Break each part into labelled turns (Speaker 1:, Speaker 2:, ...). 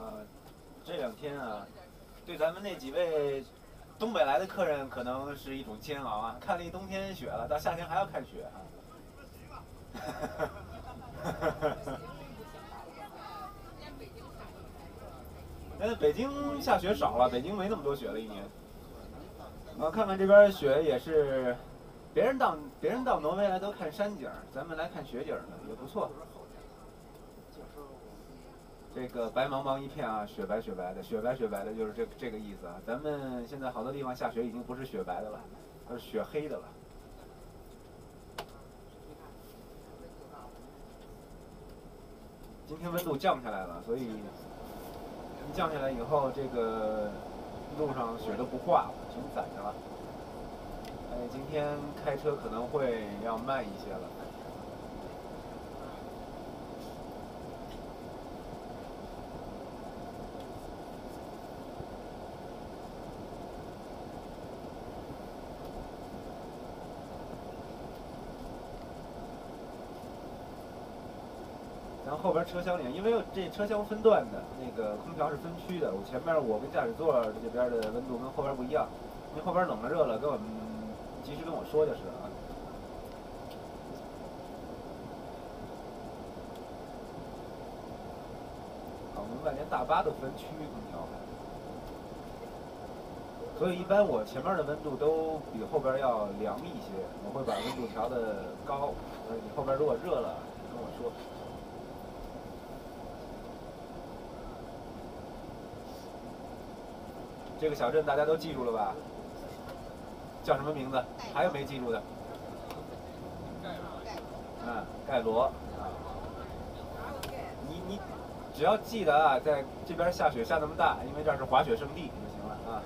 Speaker 1: 这两天啊，对咱们那几位东北来的客人可能是一种煎熬啊！看了一冬天雪了，到夏天还要看雪啊！但是北京下雪少了，北京没那么多雪了，一年。看看这边雪也是，别人到挪威来都看山景，咱们来看雪景呢，也不错。这个白茫茫一片啊，雪白雪白的，雪白雪白的，就是这个意思啊。咱们现在好多地方下雪已经不是雪白的了，而是雪黑的了。今天温度降下来了，所以一降下来以后，这个路上雪都不化了，挺惨的了。今天开车可能会要慢一些了。然后后边车厢里，因为这车厢分段的，那个空调是分区的。我前面我跟驾驶座这边的温度跟后边不一样，因为后边冷了热了，跟我们及时跟我说就是啊。我们外连大巴都分区域空调，所以一般我前面的温度都比后边要凉一些，我会把温度调得高。你后边如果热了，跟我说。这个小镇大家都记住了吧？叫什么名字？还有没记住的？盖罗。你只要记得啊，在这边下雪下那么大，因为这儿是滑雪圣地就行了啊。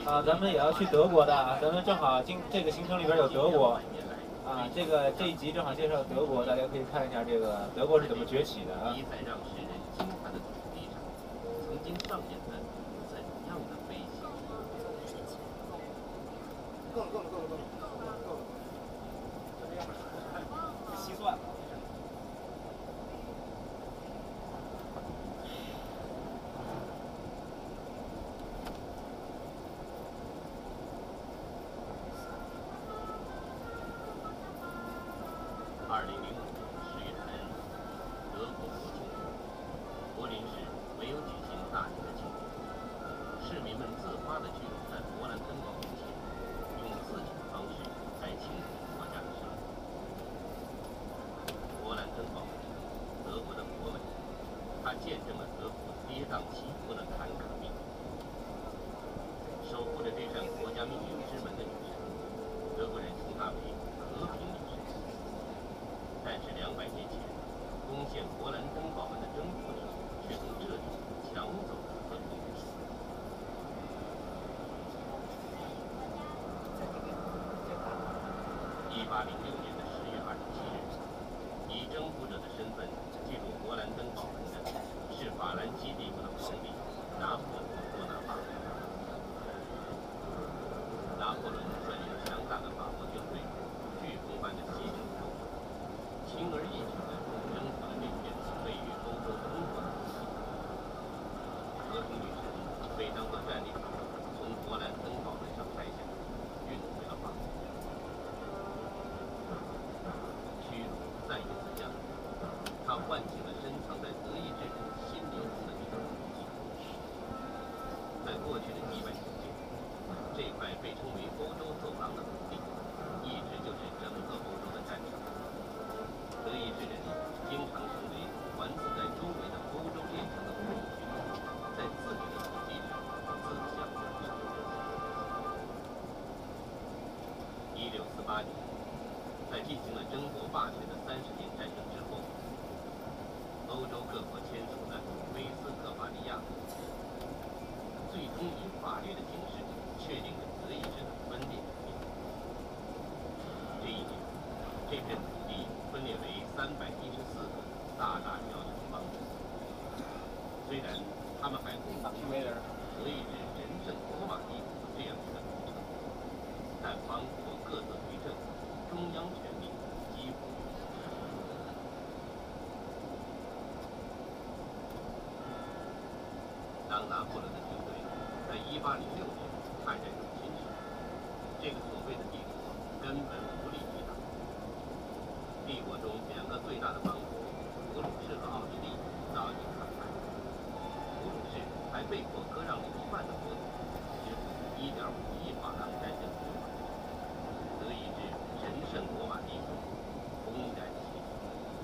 Speaker 1: 啊，咱们也要去德国的，咱们正好这个行程里边有德国，啊，这一集正好介绍德国，大家可以看一下这个德国是怎么崛起的啊。
Speaker 2: 比赛让世人惊叹的土地上，曾经上演了怎样的悲喜？
Speaker 1: 够了，就这样，稀算了。
Speaker 2: 2005年10月3日，德国国庆日，柏林市没有举行大型的庆祝，市民们自发地聚拢在勃兰登堡门前，用自己的方式来庆祝国家的胜利。勃兰登堡门，德国的国门，它见证了德国跌宕起伏的坎坷命运。守护着这扇国家命运之门的女神，德国人称她为和平女神。 但是200年前，攻陷勃兰登堡门的征服者却从这里抢走了和平之心。1806年的10月27日，以征服者的身份进入勃兰登堡门的是法兰西帝国的皇帝拿破仑·波拿巴。拿破仑率领强大的法国军队，飓风般的席卷欧洲。 轻而易举地征服了这片位于欧洲东部的土地。和平女神被当作战利品从勃兰登堡门上拆下，运回了法国。屈辱再一次降临，它唤醒了深藏在德意志人心灵中的一种恐惧。在过去的几百年间，这块被称为欧洲走廊的土地，一直就是整个欧洲的战场。 德意志人经常成为环伺在周围的欧洲列强的工具，在自己的土地上自相残杀。1648年，在进行了争夺霸权的30年战争之后，欧洲各国签署了威斯特伐利亚和平，最终以法律的形式确定了德意志的分裂局面。这一年，这片土地分裂为314个大大小小的邦国，虽然他们还共同有德意志神圣罗马帝国这样一个名称，但邦国各自为政，中央权力几乎无效。当拿破仑的军队在1806年开展入侵时，这个所谓的帝国根本无力抵挡。 帝国中2个最大的邦国，普鲁士和奥地利早已惨败。普鲁士还被迫割让了1半的国土，支付1.5亿法郎战争赔款。德意志神圣罗马帝国轰然起来。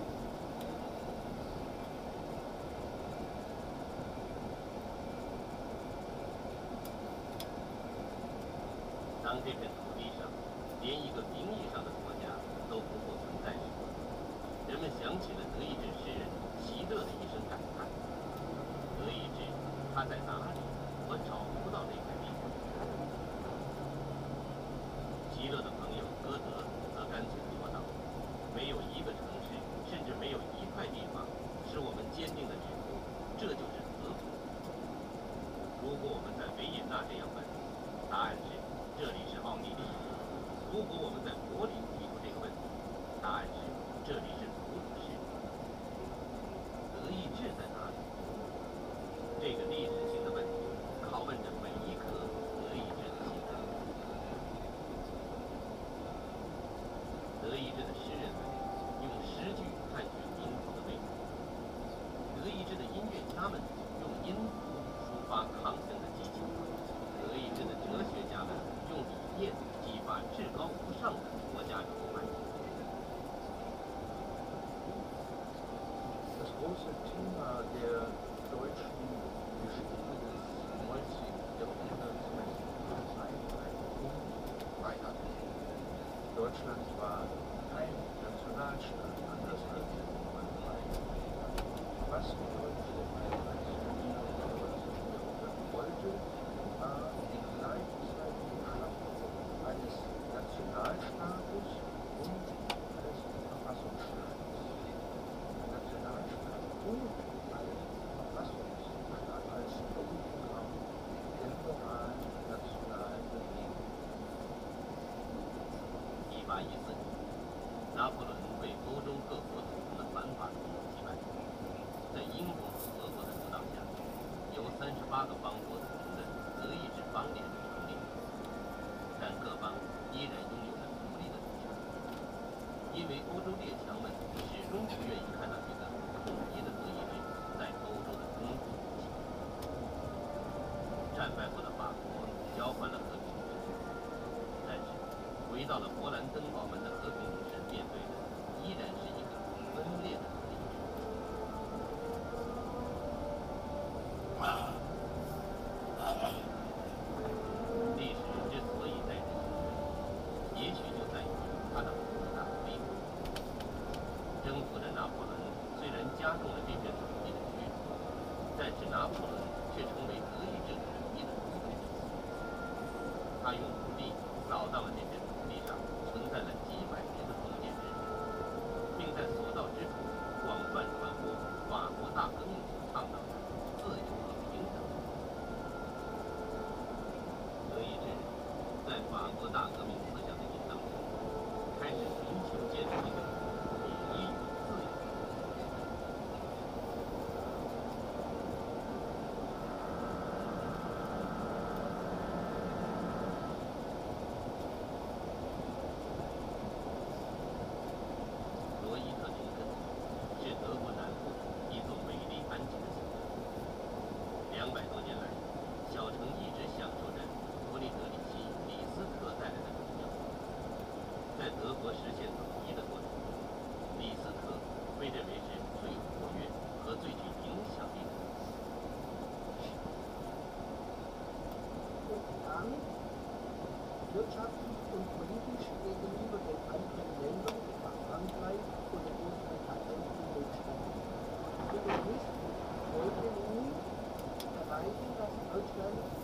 Speaker 2: 当这片土地上连一个名义上的国家都不复存在时，人们想起了德意志诗人席勒的一声感叹：“德意志，它在哪里？我找不到那块地。”席勒的朋友歌德则干脆说道：“没有一个城市，甚至没有一块地方，使我们坚定的指出，这就是德国。如果我们在维也纳这样问，答案是这里是奥地利。” 如果我们在柏林提出这个问题，答案是这里是普鲁士。德意志在哪里？这个历史性的问题拷问着每一颗德意志的心。德意志的诗人们用诗句探寻民族的未来，德意志的音乐家们用音符抒发抗争的激情，德意志的哲学家们用理念 激发至高无上的国家崇拜。
Speaker 3: Das große Thema der deutschen Geschichte des 19. Jahrhunderts ist Einheit und Freiheit. Deutschland war ein Nationalstaat, anders als in Frankreich. Was die deutsche Einheit wollte, war die gleichzeitige Unfreiheit, Verfassungsstaat als Grundprogramm der liberalen nationalen Bewegung.
Speaker 2: 1814年，拿破仑为欧洲各国组成的反法同盟击败，在英国和俄国的主导下，由38个邦国组成的德意志邦联成立，但各邦依然拥有着独立的主权，因为欧洲列强们始终不愿意看到一个统一的德意志在欧洲的中部崛起。战败后的法国交换了和平之誓，但是回到了勃兰登堡门的和平之誓面对的依然是一个分裂的德意志。历史之所以在这形成，也许就在于它的复杂规模。征服的拿破仑虽然加重了这片土地的屈辱，但是拿破仑却成为德意志统一的资本之子。他用武力扫荡了这片土地上存在了几百年的封建制度，并在所到之处广泛传播法国大革命所倡导的自由和平等。德意志在法国大革命思想的引导中，开始寻求建立一个以依于自由的国家。罗伊特林根是德国南部一座美丽安静的小城。200多年来，小城一直享受着弗里德里希·李斯特带来的荣耀。在德国实现统一的过程中，李斯特被认为是最活跃和最具影响力的人物。
Speaker 3: Und dann wirtschaftlich und politisch gegenüber den anderen Ländern war Frankreich und Großbritannien im Rückstand. Die Kommunisten wollten nun erreichen, dass Deutschland